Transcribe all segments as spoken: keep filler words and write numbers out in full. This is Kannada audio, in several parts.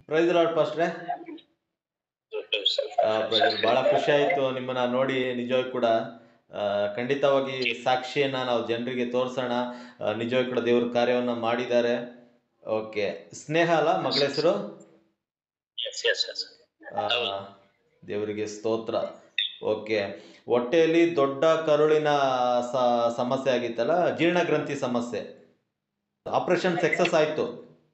Price lord ಪಾಸ್ಟ್ರೆ. ಬಹಳ ಖುಷಿ ಆಯ್ತು ನಿಮ್ಮನ್ನ ನೋಡಿ. ನಿಜವಾಗಿ ಕೂಡ ಆ, ಖಂಡಿತವಾಗಿ ಸಾಕ್ಷಿಯನ್ನ ನಾವು ಜನರಿಗೆ ತೋರ್ಸೋಣ. ಆ, ನಿಜವಾಗಿ ಕೂಡ ದೇವ್ರ ಕಾರ್ಯವನ್ನ ಮಾಡಿದ್ದಾರೆ. ಓಕೆ, ಸ್ನೇಹ ಅಲ್ಲ ಮಗಳ ಹೆಸರು? ಆ, ದೇವರಿಗೆ ಸ್ತೋತ್ರ. ಓಕೆ, ಹೊಟ್ಟೆಯಲ್ಲಿ ದೊಡ್ಡ ಕರುಳಿನ ಸ- ಸಮಸ್ಯೆ ಆಗಿತ್ತಲ್ಲ, ಜೀರ್ಣಗ್ರಂಥಿ ಸಮಸ್ಯೆ. ಆಪರೇಷನ್ ಸಕ್ಸಸ್ ಆಯ್ತು.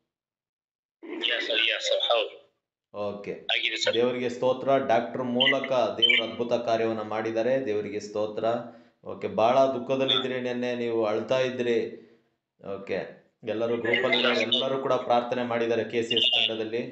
ಓಕೆ, ದೇವರಿಗೆ ಸ್ತೋತ್ರ. ಡಾಕ್ಟರ್ ಮೂಲಕ ದೇವರ ಅದ್ಭುತ ಕಾರ್ಯವನ್ನು ಮಾಡಿದ್ದಾರೆ. ದೇವರಿಗೆ ಸ್ತೋತ್ರ. ಓಕೆ, ಬಹಳ ದುಃಖದಲ್ಲಿದ್ರಿ, ನಿನ್ನೆ ನೀವು ಅಳ್ತಾ ಇದ್ರಿ. ಓಕೆ, ಎಲ್ಲರೂ ಗ್ರೂಪಲ್ಲಿ ಎಲ್ಲರೂ ಕೂಡ ಪ್ರಾರ್ಥನೆ ಮಾಡಿದ್ದಾರೆ ಕೆ ಸಿ ಎಸ್ ತಂಡದಲ್ಲಿ.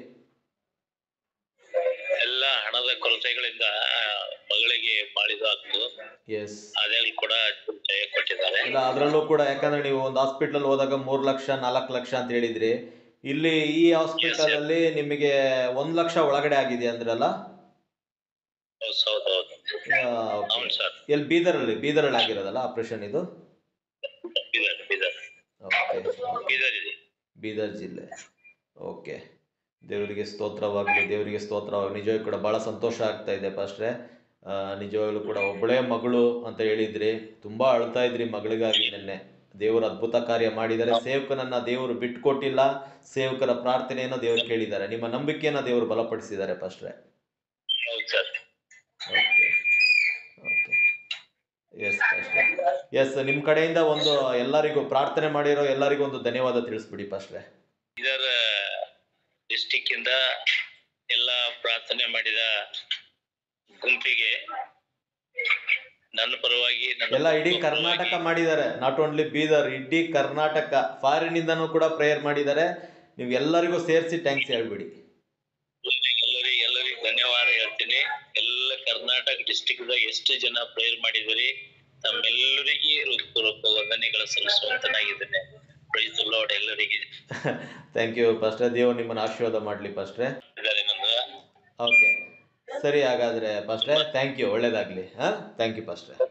ಎಲ್ಲ ಹಣದ ಕೊರತೆಗಳಿಂದ ಮಗಳಿಗೆ ಬಾಳಿದಾಗ್ತು. ಎಸ್, ಅದ್ರಲ್ಲಿ ಕೂಡ ಜಯ ಕೊಟ್ಟಿದ್ದಾರೆ. ಇಲ್ಲ ಅದರಲ್ಲೂ ಕೂಡ, ಯಾಕಂದ್ರೆ ನೀವು ಒಂದು ಹಾಸ್ಪಿಟಲ್ ಹೋದಾಗ ಮೂರು ಲಕ್ಷ ನಾಲ್ಕು ಲಕ್ಷ ಅಂತ ಹೇಳಿದ್ರಿ. ಇಲ್ಲಿ ಈ ಹಾಸ್ಪಿಟಲ್ ಅಲ್ಲಿ ನಿಮಗೆ ಒಂದ್ ಲಕ್ಷ ಒಳಗಡೆ ಆಗಿದೆ ಅಂದ್ರಲ್ಲ? ಹೌದೌದು. ಆ, ಓಕೆ. ಹೌದು ಸರ್. ಎಲ್ಲಿ ಬೀದರಲ್ಲಿ ಬೀದರಲ್ಲಿ ಆಗಿರೋದಲ್ಲ ಆಪರೇಷನ್ ಇದು? ಬೀದರ್ ಬೀದರ್ ಓಕೆ, ಬೀದರ್ ಇದೆ. ಬೀದರ್ ಜಿಲ್ಲೆ. ಓಕೆ, ದೇವರಿಗೆ ಸ್ತೋತ್ರವಾಗಲಿ, ದೇವರಿಗೆ ಸ್ತೋತ್ರವಾಗಲಿ. ನಿಜವಾಗ್ಲೂ ಕೂಡ ಬಹಳ ಸಂತೋಷ ಆಗ್ತಾ ಇದೆ ಪಾಸ್ಟ್ರೆ. ಆ, ನಿಜವಾಗ್ಲೂ ಕೂಡ ಒಬ್ಬಳೇ ಮಗಳು ಅಂತ ಹೇಳಿದ್ರಿ, ತುಂಬಾ ಅಳ್ತಾ ಇದ್ರಿ ಮಗಳಿಗಾಗಿ. ನಿನ್ನೆ ದೇವರು ಅದ್ಭುತ ಕಾರ್ಯ ಮಾಡಿದ್ದಾರೆ. ಸೇವಕನನ್ನ ದೇವರು ಬಿಟ್ಕೊಟ್ಟಿಲ್ಲ. ಸೇವಕರ ಪ್ರಾರ್ಥನೆಯನ್ನು ದೇವರು ಕೇಳಿದ್ದಾರೆ. ನಿಮ್ಮ ನಂಬಿಕೆಯನ್ನ ದೇವರು ಬಲಪಡಿಸಿದ್ದಾರೆ ಪಾಸ್ಟ್ರೆ. ಹೌದು sir. Okay, okay. Yes pastor, yes. ನಿಮ್ಮ ಕಡೆಯಿಂದ ಒಂದು ಎಲ್ಲರಿಗೂ ಪ್ರಾರ್ಥನೆ ಮಾಡಿರೋ ಎಲ್ಲರಿಗೂ ಒಂದು ಧನ್ಯವಾದ ತಿಳಿಸ್ಬಿಡಿ ಪಾಸ್ಟ್ರೆ. ಇದರ ಡಿಸ್ಟಿಕ್ ಇಂದ ಎಲ್ಲ ಪ್ರಾರ್ಥನೆ ಮಾಡಿದ ಗುಂಪಿಗೆ ನನ್ನ ಪರವಾಗಿ ನನ್ನ ಎಲ್ಲ ಇಡೀ ಕರ್ನಾಟಕ ಮಾಡಿದ್ದಾರೆ, ನಾಟ್ ಓನ್ಲಿ ಬೀದರ್, ಇಡೀ ಕರ್ನಾಟಕ. ಫಾರಿನ್ ಇಂದನೂ ಕೂಡ ಪ್ರೇಯರ್ ಮಾಡಿದ್ದಾರೆ. ನೀವು ಎಲ್ಲರಿಗೂ ಸೇರಿಸಿ ಥ್ಯಾಂಕ್ಸ್ ಹೇಳ್ಬಿಡಿ. ಎಲ್ಲರಿಗೆ ಎಲ್ಲರಿಗೂ ಧನ್ಯವಾದ ಹೇಳ್ತೀನಿ. ಎಲ್ಲ ಕರ್ನಾಟಕ ಡಿಸ್ಟಿಕ್ ಎಷ್ಟು ಜನ ಪ್ರೇಯರ್ ಮಾಡಿದಿರಿ, ತಮ್ಮೆಲ್ಲರಿಗೆ ಹೃತ್ಪೂರ್ವಕ ವಂದನೆಗಳ ಸಲ್ಲಿಸುವಂತನಾಗಿದ್ದೇನೆ. ಪ್ರೈಸ್ ದಿ ಲಾರ್ಡ್ ಎಲ್ಲರಿಗೆ. Thank you pastor. ದೇವರು ನಿಮ್ಮನ್ನು ಆಶೀರ್ವಾದ ಮಾಡಲಿ ಪಾಸ್ಟ್ರೆ. ಇದ್ದಾರೆ ನಮ್ದು. ಓಕೆ, ಸರಿ ಹಾಗಾದ್ರೆ ಪಾಸ್ಟ್ರೆ, ಥ್ಯಾಂಕ್ ಯು, ಒಳ್ಳೇದಾಗಲಿ. ಹಾಂ, ಥ್ಯಾಂಕ್ ಯು ಪಾಸ್ಟ್ರೆ.